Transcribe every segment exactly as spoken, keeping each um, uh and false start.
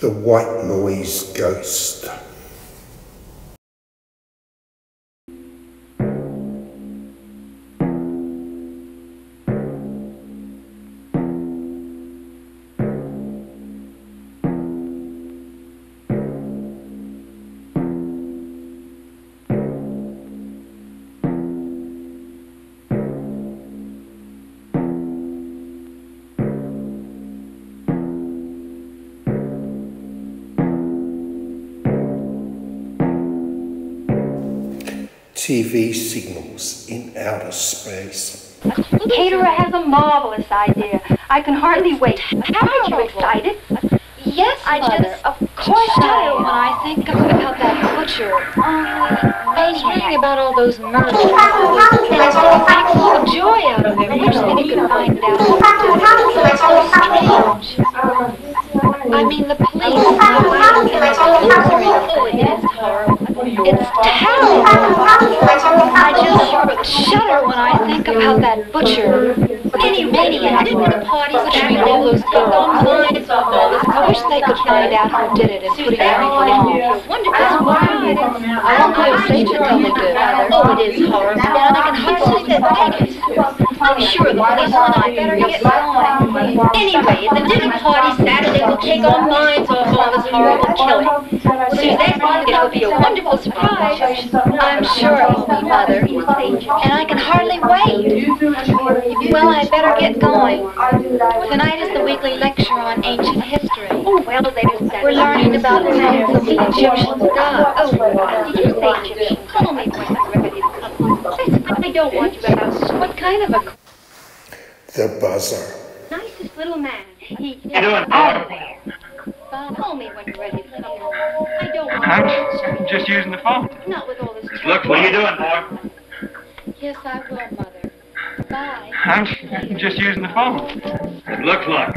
The white noise ghost. T V signals in outer space. Caterer has a marvelous idea. I can hardly wait. Aren't you excited? Yes, I Mother. just Of course I am when I think about that butcher. I was reading about all those murders. And it's all full of joy out of it. I wish that he could find out. It's so strange. I mean, the police. Oh, it is horrible. It's terrible. I just shudder when I think about that butcher. Any maniac at the party butchering all those goddamn lines off all this. I wish they could find out who did it and put everybody on. Wonderful. I won't go to stage until they do. Oh, it is horrible. And I can hardly say that they can. I'm sure the police and I better get going. Anyway, the dinner party Saturday will take our minds off all this horrible killing. Suzette, it'll be a wonderful surprise. I'm sure it will be, Mother. And I can hardly wait. Well, I better get going. Tonight is the weekly lecture on ancient history. Well, we're learning about the names of the Egyptian gods. Oh, did you say Egyptian? Call me when you're ready to come. I don't want you to ask. What kind of a... The buzzer. Nicest little man. He... How you doing, out of there. Bob, call me when you're ready to come. I don't want I'm you to... just using the phone. Not with all this... Look, what are you doing, boy? Yes, I will, Mother. Bye. I'm just using the phone. Good luck, luck.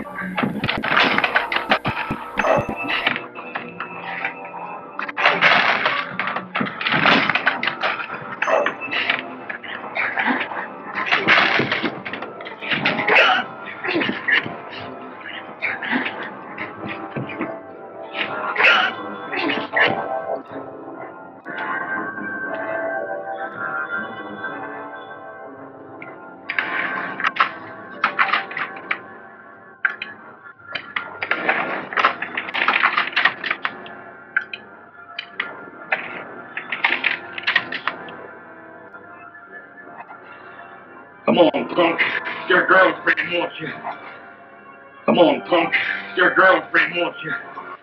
Come on, punk. Your girlfriend wants you. Come on, punk. Your girlfriend wants you.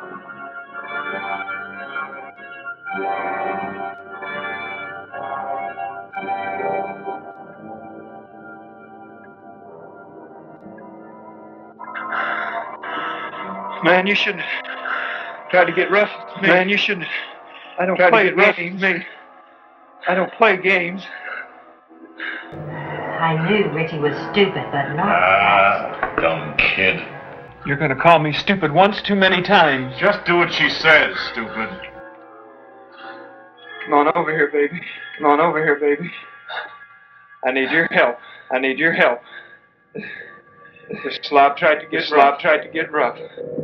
Man, you shouldn't try to get rough with me. Man, you shouldn't. I don't play games. Me. I don't play games. I knew Richie was stupid, but not... Ah, dumb kid. You're gonna call me stupid once too many times. Just do what she says, stupid. Come on over here, baby. Come on over here, baby. I need your help. I need your help. This slob tried to get slob tried to get rough.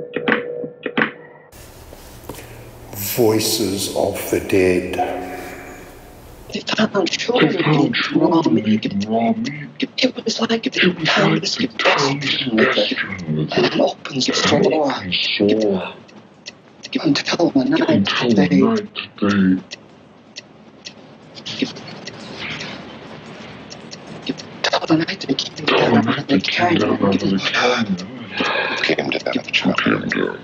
Voices of the dead. They found children in raw meat. It was like if they found this capacity with it. And it opens the door. Give them till the night they... Give, give till the night they keep together and they can. Came together, child.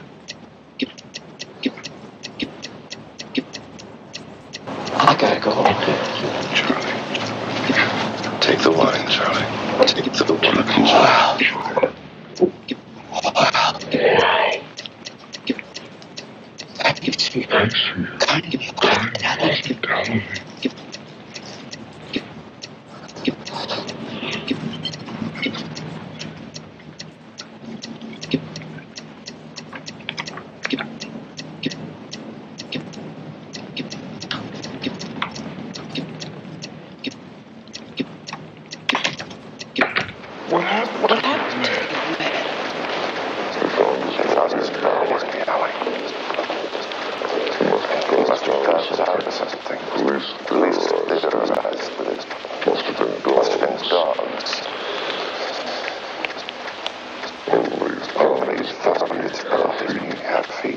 I gotta go. Charlie. Take the wine, Charlie. Take the wine, Charlie. Wow. Give, give it to me. Kind of give me a call. Give, give, give, give, give, give, What happened? What happened? I thought his car was me out. Always, always thought it of being happy.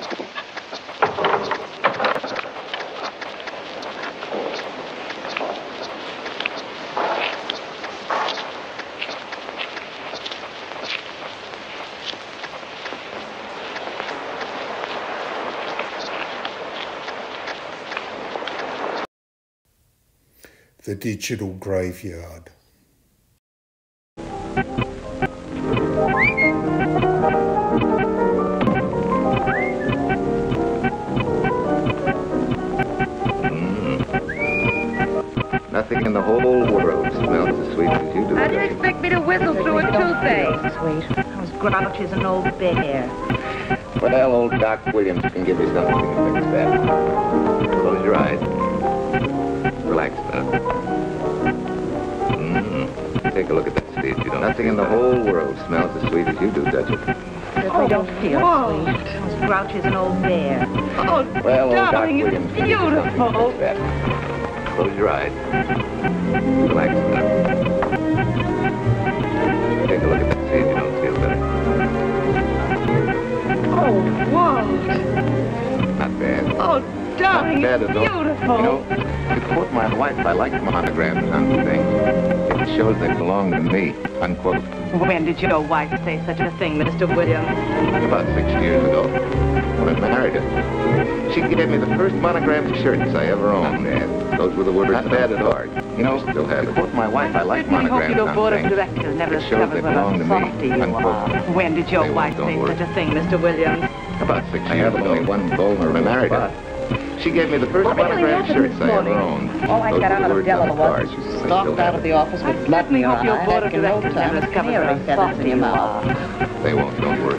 The digital graveyard. Nothing in the whole world smells as sweet as you do. How do you expect me to whistle through a toothache? Sweet. Those grouches and old bear. Well, old Doc Williams can give you something to fix that. Close your eyes. Relax now. Mm-hmm. Take a look at that stage. You don't. Nothing in the whole world smells as sweet as you do, does it? Oh, we don't feel whoa. Sweet. Those grouches and old bear. Oh, well, old Doc darling, Williams it's can give you something beautiful. to fix that. Close your eyes. Relax now. Take a look at that stage. You don't feel better. Oh, whoa. Not bad. Oh, darling, Not bad it's at all. beautiful. You know, to quote my wife, I like monograms on things. It shows they belong to me, unquote. When did your wife say such a thing, Mister Williams? About six years ago, when I married her. She gave me the first monogrammed shirts I ever owned. Dad. Those were the words. Not bad at all. You know, still have to quote my wife, I like monograms hope your board on of things. directors never It shows they discovered what belong a to softy me, you unquote. are. When did your They wife won't, say don't such worry. a thing, Mister Williams? About six I years ago. I have only one vulnerable. When I married her. She gave me the first What really monogrammed happened shirts this I ever morning? owned. All I Those got were out the of the words devil on the was cards. you They stalked still out have of it. the office with blood in Certainly your hope your eye. board of Heck, in no directors never time, discovered canary what a feathers softy in your you mouth. are. They won't, don't worry.